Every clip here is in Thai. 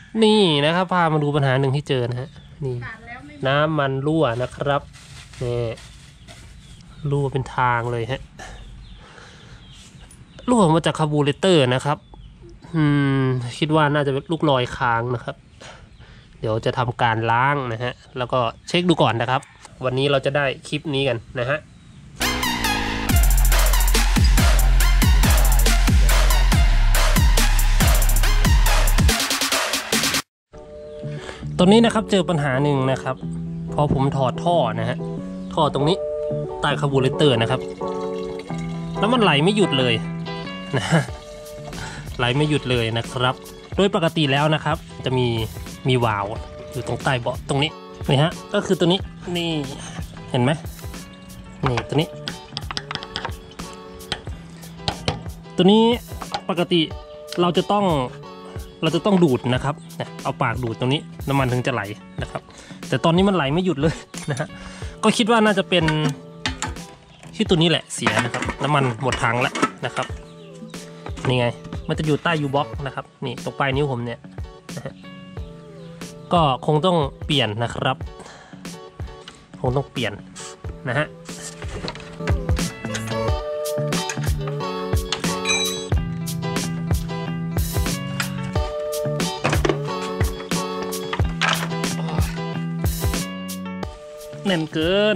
นี่นะครับพามาดูปัญหาหนึ่งที่เจอนะฮะนี่น้ำมันรั่วนะครับนี่รั่วเป็นทางเลยฮะรั่วมาจากคาร์บูเรเตอร์นะครับคิดว่าน่าจะเป็นลูกลอยค้างนะครับเดี๋ยวจะทำการล้างนะฮะแล้วก็เช็คดูก่อนนะครับวันนี้เราจะได้คลิปนี้กันนะฮะตอนนี้นะครับเจอปัญหาหนึ่งนะครับพอผมถอดท่อนะฮะท่อตรงนี้ใต้คาร์บูเรเตอร์นะครับแล้วมันไหลไม่หยุดเลยนะไหลไม่หยุดเลยนะครับโดยปกติแล้วนะครับจะมีวาล์วอยู่ตรงใต้เบาะตรงนี้นี่ฮะก็คือตัวนี้นี่เห็นไหมนี่ตัวนี้ปกติเราจะต้องดูดนะครับเอาปากดูดตรงนี้น้ำมันถึงจะไหลนะครับแต่ตอนนี้มันไหลไม่หยุดเลยนะฮะก็คิดว่าน่าจะเป็นที่ตัวนี้แหละเสียนะครับน้ำมันหมดถังแล้วนะครับนี่ไงมันจะอยู่ใต้ยูบ็อกนะครับนี่ตรงปลายนิ้วผมเนี่ยนะฮะก็คงต้องเปลี่ยนนะครับคงต้องเปลี่ยนนะฮะแน่นเกิน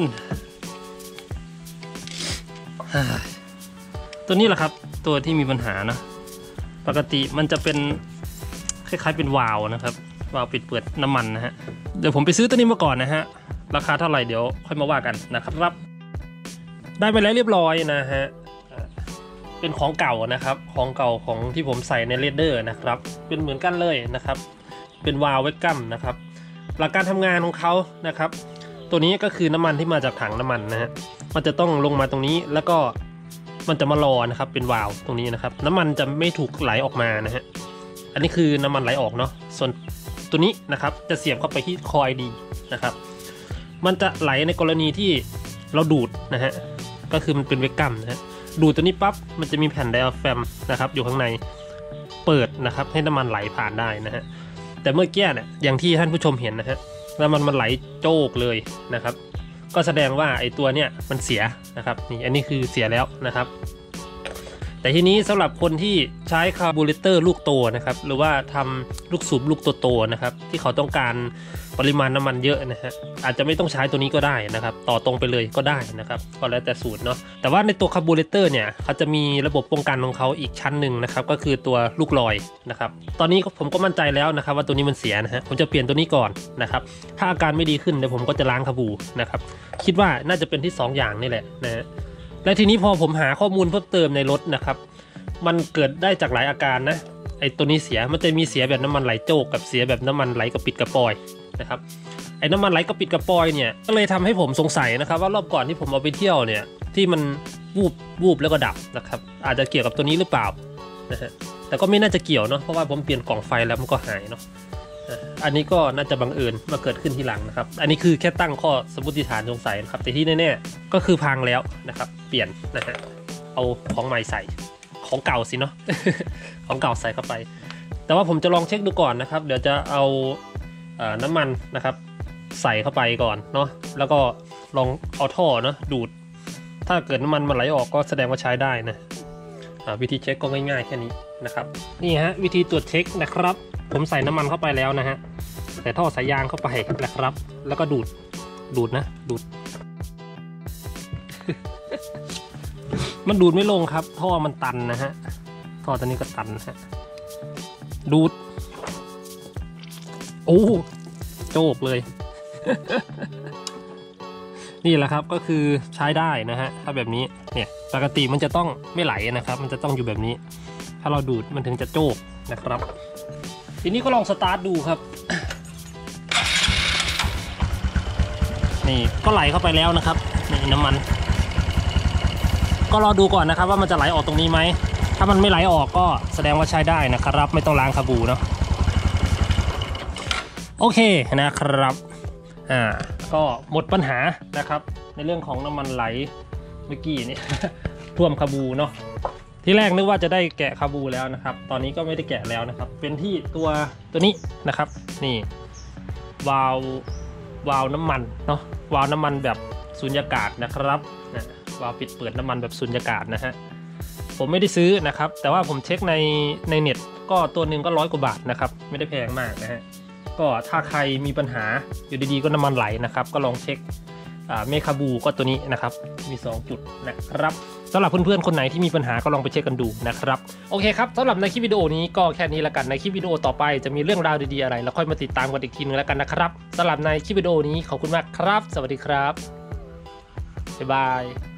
ตัวนี้แหละครับตัวที่มีปัญหานะปกติมันจะเป็นคล้ายๆเป็นวาล์วนะครับวาล์วปิดเปิดน้ำมันนะฮะเดี๋ยวผมไปซื้อตัวนี้มาก่อนนะฮะราคาเท่าไหร่เดี๋ยวค่อยมาว่ากันนะครับได้ไปแล้วเรียบร้อยนะฮะเป็นของเก่านะครับของเก่าของที่ผมใส่ในเรดเดอร์นะครับเป็นเหมือนกันเลยนะครับเป็นวาล์วเวกัมนะครับหลักการทำงานของเขานะครับตัวนี้ก็คือน้ำมันที่มาจากถังน้ำมันนะฮะมันจะต้องลงมาตรงนี้แล้วก็มันจะมารอนะครับเป็นวาล์วตรงนี้นะครับน้ำมันจะไม่ถูกไหลออกมานะฮะอันนี้คือน้ำมันไหลออกเนาะส่วนตัวนี้นะครับจะเสียบเข้าไปที่คอยดีนะครับมันจะไหลในกรณีที่เราดูดนะฮะก็คือมันเป็นเวกัมนะฮะดูดตัวนี้ปั๊บมันจะมีแผ่นไดอะแฟมนะครับอยู่ข้างในเปิดนะครับให้น้ำมันไหลผ่านได้นะฮะแต่เมื่อกี้เนี่ยอย่างที่ท่านผู้ชมเห็นนะฮะน้ำมันไหลโจกเลยนะครับก็แสดงว่าไอ้ตัวเนี้ยมันเสียนะครับนี่อันนี้คือเสียแล้วนะครับแต่ทีนี้สำหรับคนที่ใช้คาร์บูเรเตอร์ลูกโตนะครับหรือว่าทำลูกสูบลูกโตๆนะครับที่เขาต้องการปริมาณน้ำมันเยอะนะฮะอาจจะไม่ต้องใช้ตัวนี้ก็ได้นะครับต่อตรงไปเลยก็ได้นะครับก็แล้วแต่สูตรเนาะแต่ว่าในตัวคาร์บูเรเตอร์เนี่ยเขาจะมีระบบป้องกันของเขาอีกชั้นหนึ่งนะครับก็คือตัวลูกลอยนะครับตอนนี้ผมก็มั่นใจแล้วนะครับว่าตัวนี้มันเสียนะฮะผมจะเปลี่ยนตัวนี้ก่อนนะครับถ้าอาการไม่ดีขึ้นเดี๋ยวผมก็จะล้างคาบูนะครับคิดว่าน่าจะเป็นที่2อย่างนี่แหละนะฮะและทีนี้พอผมหาข้อมูลเพิ่มเติมในรถนะครับมันเกิดได้จากหลายอาการนะไอ้ตัวนี้เสียมันจะมีเสียแบบน้ำมันไหลโจกกับเสียแบบน้ำมันไหลกระปิดกระปอยนะครับไอ้น้ำมันไหลกระปิดกระปอยเนี่ยก็เลยทำให้ผมสงสัยนะครับว่ารอบก่อนที่ผมเอาไปเที่ยวเนี่ยที่มันวูบแล้วก็ดับนะครับอาจจะเกี่ยวกับตัวนี้หรือเปล่านะฮะแต่ก็ไม่น่าจะเกี่ยวเนาะเพราะว่าผมเปลี่ยนกล่องไฟแล้วมันก็หายเนาะอันนี้ก็น่าจะบังเอิญมาเกิดขึ้นทีหลังนะครับอันนี้คือแค่ตั้งข้อสมมติฐานสงสัยนะครับแต่ที่แน่ๆก็คือพังแล้วนะครับเปลี่ยนนะฮะเอาของใหม่ใส่ของเก่าสิเนาะ ของเก่าใส่เข้าไปแต่ว่าผมจะลองเช็คดูก่อนนะครับเดี๋ยวจะเอาน้ำมันนะครับใส่เข้าไปก่อนเนาะแล้วก็ลองเอาท่อเนาะดูดถ้าเกิดน้ำมันไหลออกก็แสดงว่าใช้ได้นะวิธีเช็คก็ง่ายๆแค่นี้นะครับนี่ฮะวิธีตรวจเช็คนะครับผมใส่น้ำมันเข้าไปแล้วนะฮะใส่ท่อสายยางเข้าไปนะครับแล้วก็ดูดนะดูด มันดูดไม่ลงครับท่อมันตันนะฮะท่อตัวนี้ก็ตันฮะดูดโอ้โจกเลย นี่แหละครับก็คือใช้ได้นะฮะถ้าแบบนี้เนี่ยปกติมันจะต้องไม่ไหลนะครับมันจะต้องอยู่แบบนี้ถ้าเราดูดมันถึงจะโจกนะครับทีนี้ก็ลองสตาร์ทดูครับ นี่ก็ไหลเข้าไปแล้วนะครับนี่น้ำมันก็รอดูก่อนนะครับว่ามันจะไหลออกตรงนี้ไหมถ้ามันไม่ไหลออกก็แสดงว่าใช้ได้นะครับไม่ต้องล้างคาบูเนาะโอเคนะครับก็หมดปัญหานะครับในเรื่องของน้ำมันไหลเมื่อกี้นี่ ท่วมคาบูเนาะที่แรกนึกว่าจะได้แกะคาบูแล้วนะครับ ตอนนี้ก็ไม่ได้แกะแล้วนะครับ เป็นที่ตัวนี้นะครับนี่วาล์วน้ำมันเนาะวาล์วน้ำมันแบบสุญญากาศนะครับนะวาล์วปิดเปิดน้ำมันแบบสุญญากาศนะฮะผมไม่ได้ซื้อนะครับแต่ว่าผมเช็คในเน็ตก็ตัวหนึ่งก็100 กว่าบาทนะครับไม่ได้แพงมากนะฮะก็ถ้าใครมีปัญหาอยู่ดีๆก็น้ำมันไหลนะครับก็ลองเช็คเมคาบูก็ตัวนี้นะครับมี2จุดนะครับสำหรับเพื่อนๆคนไหนที่มีปัญหาก็ลองไปเช็คกันดูนะครับโอเคครับสำหรับในคลิปวิดีโอนี้ก็แค่นี้ละกันในคลิปวิดีโอต่อไปจะมีเรื่องราวดีๆอะไรแล้วค่อยมาติดตามกันอีกทีนึงแล้วกันนะครับสำหรับในคลิปวิดีโอนี้ขอบคุณมากครับสวัสดีครับบ๊ายบาย